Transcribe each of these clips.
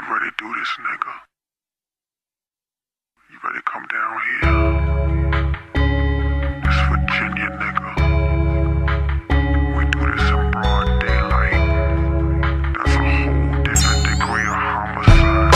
ready to do this, nigga? You ready to come down here? This Virginia, nigga. We do this in broad daylight. That's a whole different degree of homicide,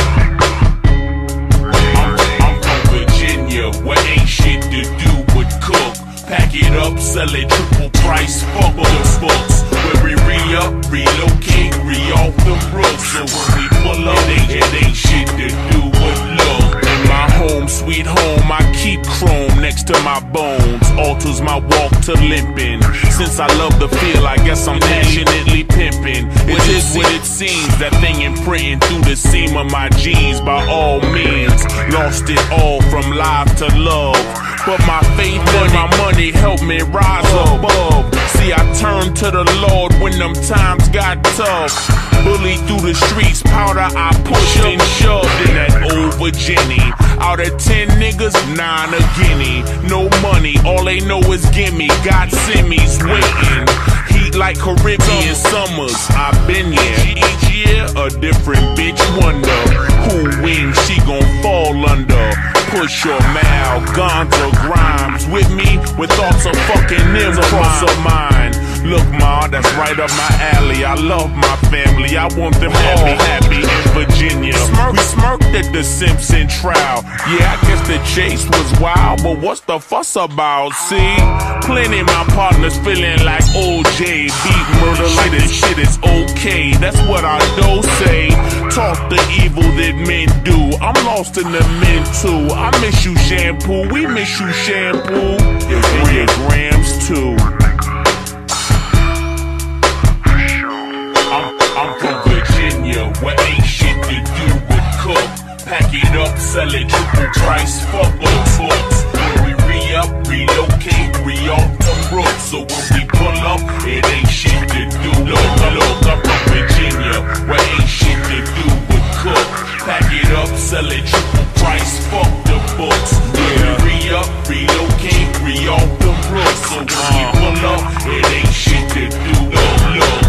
nigga. I'm from Virginia, where ain't shit to do but cook. Pack it up, sell it triple price, fuck the books. Where we re-up, relocate, re-off the roof. So when we pull up, it ain't shit to do but look. In my home, sweet home, I keep chrome next to my bones. Alters my walk to limping. Since I love the feel, I guess I'm passionately pimping. It is what it seems, that thing imprinting through the seam of my jeans. By all means, lost it all from life to love. But my faith and my money helped me rise above. See, I turned to the Lord when them times got tough. Bullied through the streets, powder I pushed and shoved in that old Virginia. Out of 10 niggas, 9 a guinea. No money, all they know is gimme. Got semis waiting. Heat like Caribbean summers. I've been here. Each year, a different bitch wonder. Who wins, she gon' fall under. Push your mouth, Gonzo Grimes with me, with thoughts of fucking them cross of mine. Look, ma, that's right up my alley. I love my family, I want them all happy in Virginia. We smirked at the Simpson trial. Yeah, I guess the chase was wild, but what's the fuss about? See, plenty of my partners feeling like OJ. Beat murder like this shit is okay. That's what I do say. Talk the evil that men do. I'm lost in the men too. I miss you, shampoo. We miss you, shampoo. And your grams too. I'm from Virginia, where ain't shit to do but cook. Pack it up, sell it triple price, fuck those books. When we re-up, relocate, re-off the roof. So when we pull up, it ain't shit to do. Look, I'm from Virginia, where ain't shit to do but cook. Pack it up, sell it triple price, fuck the books. When we re-up, relocate, re-off the roof. So when we pull up, it ain't shit to do. Look.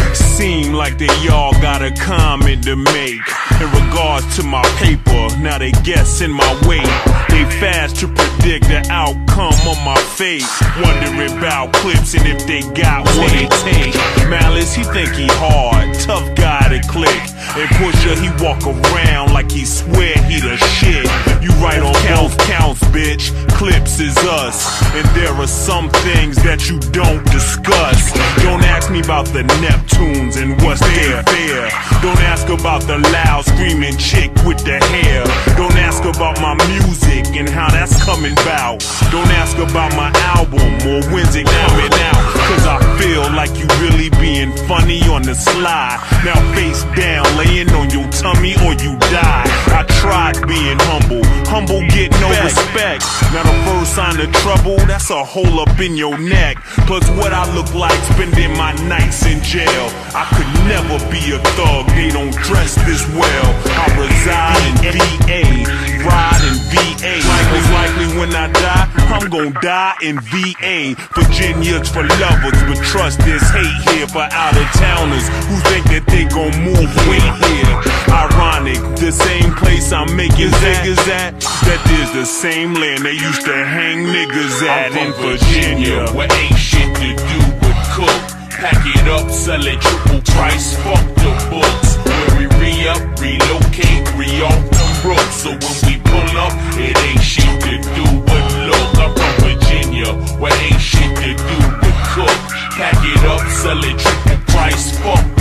Seem like they all got a comment to make in regards to my paper. Now they guessing my weight. They fast to predict the outcome of my fate. Wondering about Clipse and if they got what it take. Malice, he think he hard, tough guy to click. And Pusha, he walk around like he swear he the shit. You right on counts, bitch. Clipse is us. And there are some things that you don't discuss. Don't ask me about the Neptunes and what's their fare. Don't ask about the loud screaming chick with the hair. Don't ask about my music and how that's coming about. Don't ask about my album or when's it coming out. Cause I feel like you really being funny on the slide. Now face down, laying on your tummy or you die. I tried being humble, humble get no respect. Now the first sign of trouble, that's a hole up in your neck. Plus what I look like spending my nights in jail. I could never be a thug, they don't dress this well. I reside in VA, ride in VA. Likely when I die, I'm gon' die in VA. Virginia's for lovers, but trust there's hate here for out-of-towners who think that they gon' move weight here. Ironic, the same place I'm making niggas at, that is the same land they used to hang niggas at in Virginia, where ain't shit to do but cook. Pack it up, sell it triple price, fuck the books. When we re-up, relocate, re-off the roof. So when we pull up, it ain't shit to do but look. I'm from Virginia, where ain't shit to do but cook. Pack it up, sell it triple price, fuck